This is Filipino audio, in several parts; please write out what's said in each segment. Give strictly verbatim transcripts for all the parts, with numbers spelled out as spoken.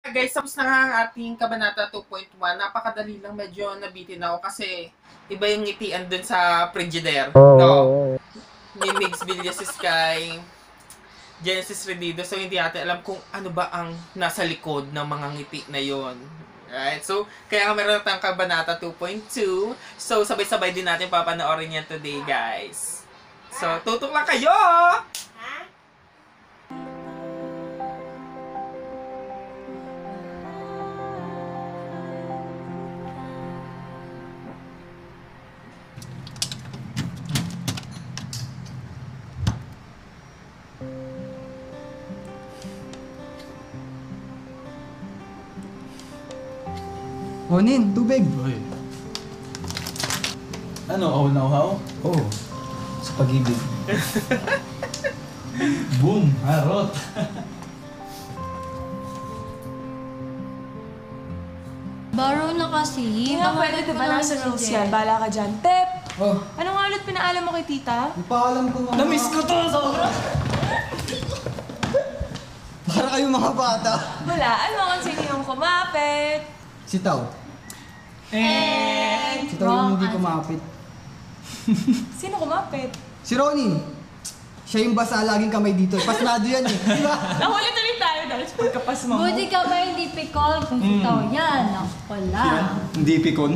Guys, tapos na nga ang ating Kabanata two point one. Napakadali lang, medyo nabitin ako kasi iba yung ngitian dun sa Frigidaire. No. Ni Migs Villas Sky, Genesis Redido. So, hindi natin alam kung ano ba ang nasa likod ng mga ngiti na yon. Right? So, kaya meron tayong Kabanata two point two. So, sabay-sabay din natin papanoorin yan today, guys. So, tutok lang kayo! Onin, tubig! Uy. Ano, oh nauhaw? Oo, oh, sa pag-ibig. Boom! Harot! Baro na kasi. Hindi nga pwede, diba nasa rules yan? Bala ka dyan. Tep! Oh, Ano nga ulit pinaalam mo kay tita? hindi pa alam ko mga... Namiss ko to! Sobra! Para kayo mga bata. Wala, ano kung sino yung kumapit? Si Tao. Eh! Si Tao yung hindi kumapit. Sino kumapit? Si Ronin. Siya yung basa laging kamay dito. Pasnado yan eh. Di ba? Nakulit ulit tayo dahil sa pagkapasma mo. Buti ka ba hindi pikol kung mm. ito yan? Ako lang. Hindi pikon.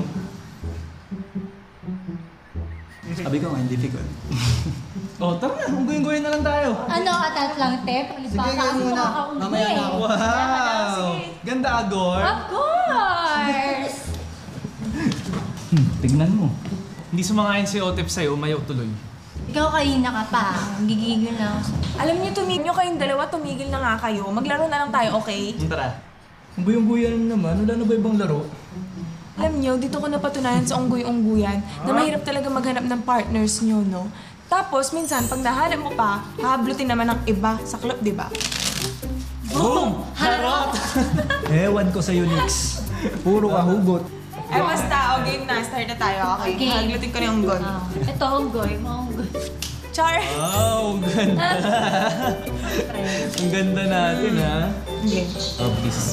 Sabi ko nga, hindi pikon. Oh, tara na. Unggoy-unggoy na lang tayo. Ano, atat lang, Tep? Sige, ngayon muna. Mamaya na ako. Wow! Ganda, Agor. Of course! Hmm, tignan mo. Hindi sumangayon si Otep sa'yo, umayaw tuloy. Ikaw kanina ka pa. Gigigil na ako. Alam niyo, tumigil nyo kayong dalawa, tumigil na nga kayo. Maglaro na lang tayo, okay? Hmm, tara. Unggoy-unggoyan naman. Wala na ba ibang laro? Alam niyo, dito ko napatunayan sa unggoy-ungguyan na mahirap talaga maghanap ng partners niyo, no? Tapos, minsan, pag nahanap mo pa, hahablutin naman ng iba sa club, di ba? Boom! Harot! Ewan ko sa'yo, Nix. Puro ka hugot. Eh, basta, o game na. Start na tayo, okay? Okay. Haglutin ko na yung unggoy. Oh, ito, hunggoy. Mahunggoy. Char! Wow, ang ganda. Ang ganda natin, ha? Game. Oh, please.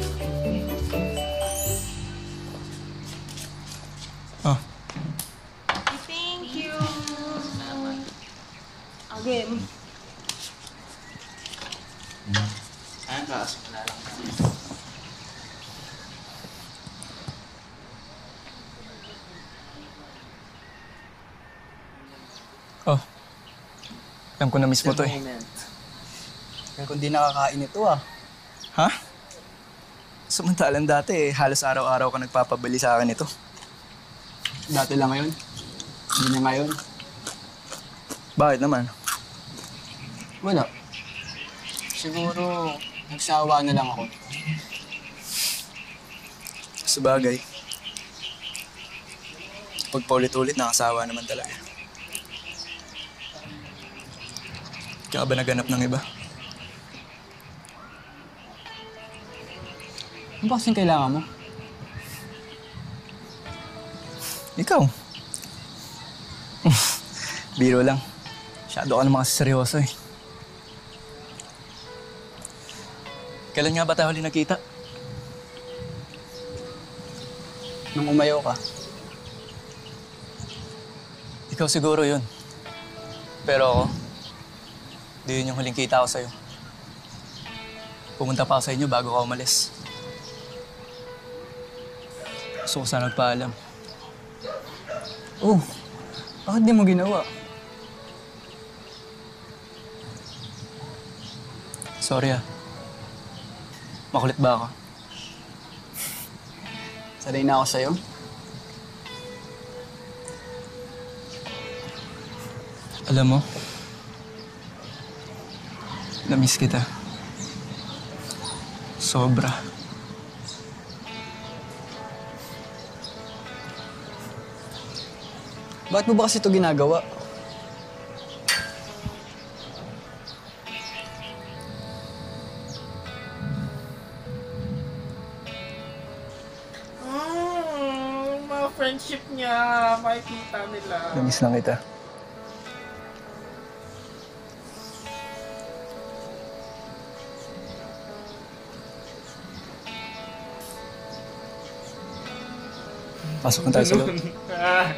Oh. Thank you! Okay. Ayan, kaso wala lang. Oh, alam ko na miss mo to eh. Kaya kung di nakakain ito ah. Ha? Samantalang dati eh, halos araw-araw ka nagpapabili sa akin ito. Dati lang ngayon. Hindi na ngayon. Bakit naman? Wala. Siguro, nagsawa na lang ako. Sa bagay. Pag paulit-ulit, nakasawa naman talaga. Kaya ba naganap ng iba? Ano ba kasing kailangan mo? Ikaw. Biro lang. Masyado ka naman kasi seryoso eh. Kailan nga ba tayo huli nakita? Nung umayaw ka. Ikaw siguro yun. Pero ako, di yun yung huling kita ko sa'yo. Pumunta pa ako sa inyo bago ka umalis. Gusto ko sana nagpaalam. Oh, bakit di mo ginawa? Sorry ah. Makulit ba ako? Sanay na ako sa'yo. Alam mo, na-miss kita. Sobra. Bakit mo ba kasi ito ginagawa? Mm, mga friendship niya, makikita nila. Na-miss lang kita. Pasok na tayo sa loob. Ah.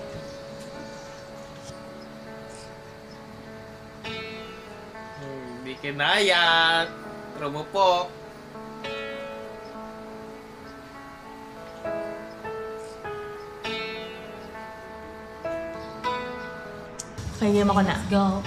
Hindi kinaya. Rumupok. Okay, game ako na. Go.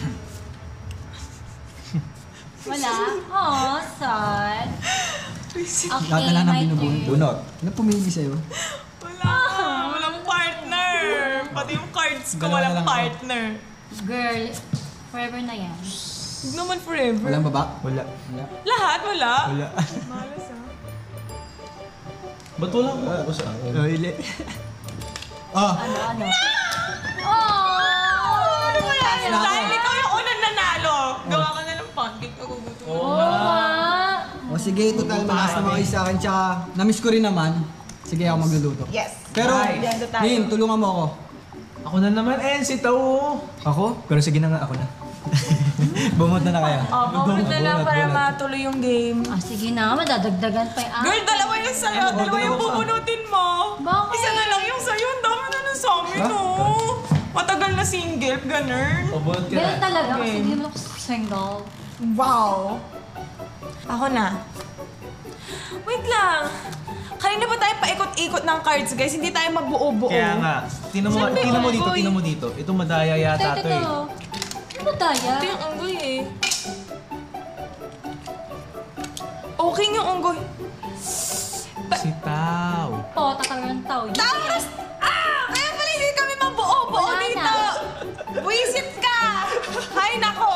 Wala? Oh, sad. Okay, Lahat na lang ng my binubuhin. turn. Bunot. Ano pumili sa'yo? Wala. Walang partner. Pati yung cards ko, Dalawa na walang lang ako. partner. Girl, forever na yan. Huwag naman forever. Walang baba? Wala. Wala. Lahat, wala. Wala. Malas ah. Ba't wala ko? Ako sa akin. Oh, ili. Ah! Ano, ano? Oh! Ano kaya yan? Dahil ikaw yung unang nanalo. Gawa ka na ng pancake. Ako gusto mo. Oo nga. O sige, total malakas naman kayo sa akin. Tsaka, namiss ko rin naman. Sige, ako magluluto. Yes. Pero, Nice. Tayo. Nin, tulungan mo ako. Ako na naman, eh, si Tao. Ako? Pero sige na nga, ako na. Bumot na na kaya. Oh, comment na lang Bunot, para bunot. matuloy yung game. Ah, sige na, madadagdagan pa yung Girl, dalawa yung sa'yo. Oh, Dalawa yung dalawa ka. bubunutin mo. Bakit? Isa na lang yung sa'yo. Ang dami na lang sa amin, oh. Matagal na single, ganun. O, bunot ka Ganun na. talaga kasi Okay. di mo single. Wow. Ako na. Wait lang. Kanina pa tayo paikot-ikot ng cards, guys. Hindi tayo magbuo-buo. Kaya nga, tinan mo, Saan ba yung tinan mo dito, unggoy? tinan mo dito. Ito madaya yata Teka, to eh. ano ba daya? Ito yung unggoy eh. Okay yung unggoy. Si Tao. Po, tatarang tao. Tapos, ah! Kaya pala hindi kami mabuo-buo Wala dito. na. Buisit ka! Hay nako!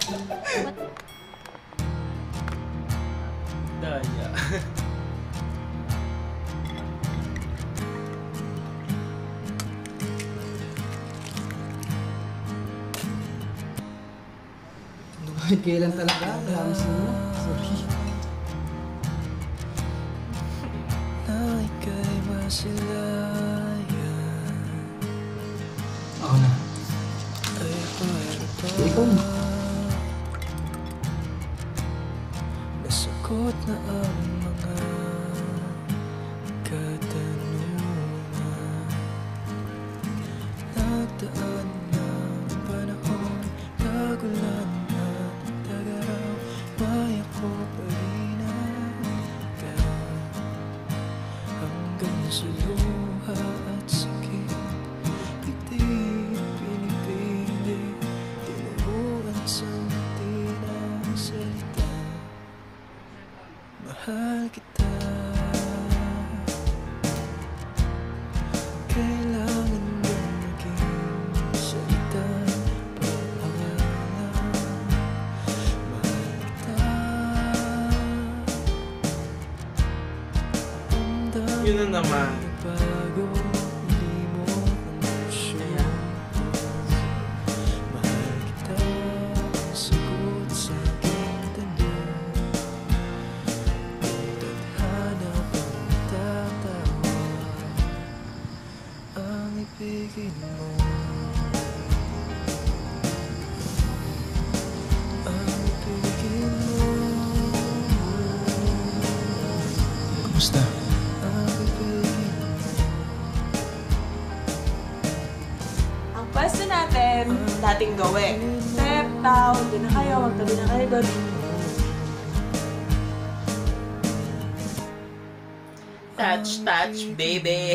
Daya. Ay, kailan talaga? Marami sila. Sorry. Ako na. Ikaw na. Nasagot na ang mga katanungan. Nagdaan na ang panahon, nagulan na tagaraw, may ako pa rin hanggang hanggang sa luha at sakit. Hindi pinipili, tinuruan sa ngiti ng salita. Mahal kita. Kailangan bang maging salita pag-awalan? Mahal kita. Ramdam Yun na naman. bago, hindi mo kondisyon. Mahal kita, ang sagot sa aking tanong. Kung tadhana bang tatawa, ang ibigin mo. Ang ibigin mo. Kumusta? Ang ibigin mo. Ang pwesto natin, dating gawin. Step down, doon na kayo, magtabi na kayo doon. Touch, touch, baby.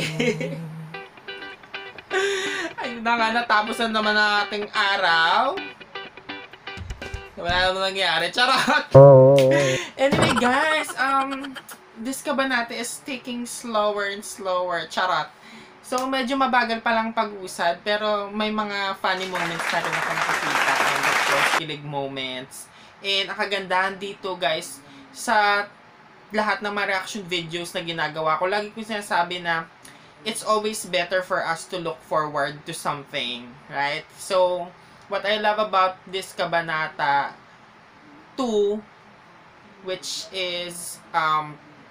Ayun na nga, natapos na naman ang ating araw. Wala naman nangyari. Charot! Anyway, guys, um, this Kabanata is taking slower and slower. Charot. So, medyo mabagal pa lang pag-usad, pero may mga funny moments na rin ako nakikita. And of course, kilig moments. And ang kagandahan dito, guys, sa lahat ng mga reaction videos na ginagawa ko, lagi ko sinasabi na it's always better for us to look forward to something, right? So, what I love about this Kabanata two, which is um,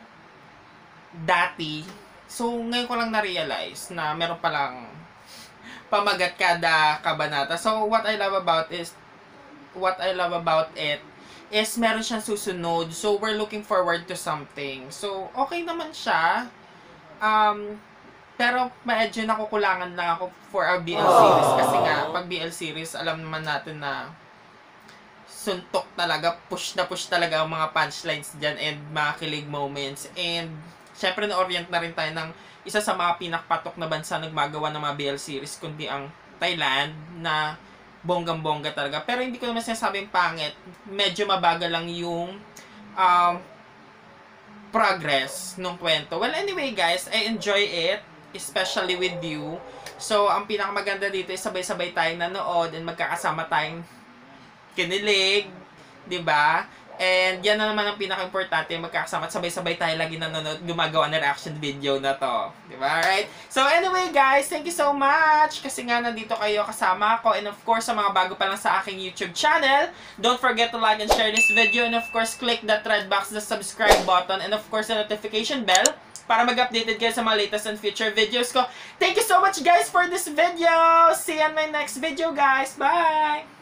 Dati. So, ngayon ko lang na-realize na meron palang pamagat kada Kabanata. So, what I love about is, what I love about it is meron siyang susunod. So, we're looking forward to something. So, okay naman siya. Um, Pero medyo nakukulangan lang ako for our B L series. Kasi nga, pag B L series, alam naman natin na suntok talaga, push na push talaga ang mga punchlines dyan and mga kilig moments. And, syempre, na-orient na rin tayo ng isa sa mga pinakpatok na bansa nagmagawa ng mga B L series, kundi ang Thailand, na bonggang-bongga talaga. Pero hindi ko naman sinasabing pangit. Medyo mabagal lang yung um, progress nung kwento. Well, anyway guys, I enjoy it, especially with you. So, ang pinakamaganda dito is sabay-sabay tayong nanood and magkakasama tayong kinilig, di ba? And yan na naman ang pinaka-importante, magkakasama at sabay-sabay tayo lagi nanonood, gumagawa ng reaction video na to. Di ba? Alright? So anyway guys, thank you so much kasi nga nandito kayo kasama ko. And of course, sa mga bago pa lang sa aking YouTube channel, don't forget to like and share this video. And of course, click that red box, the subscribe button, and of course, the notification bell para mag-updated kayo sa mga latest and future videos ko. Thank you so much guys for this video! See you on my next video guys! Bye!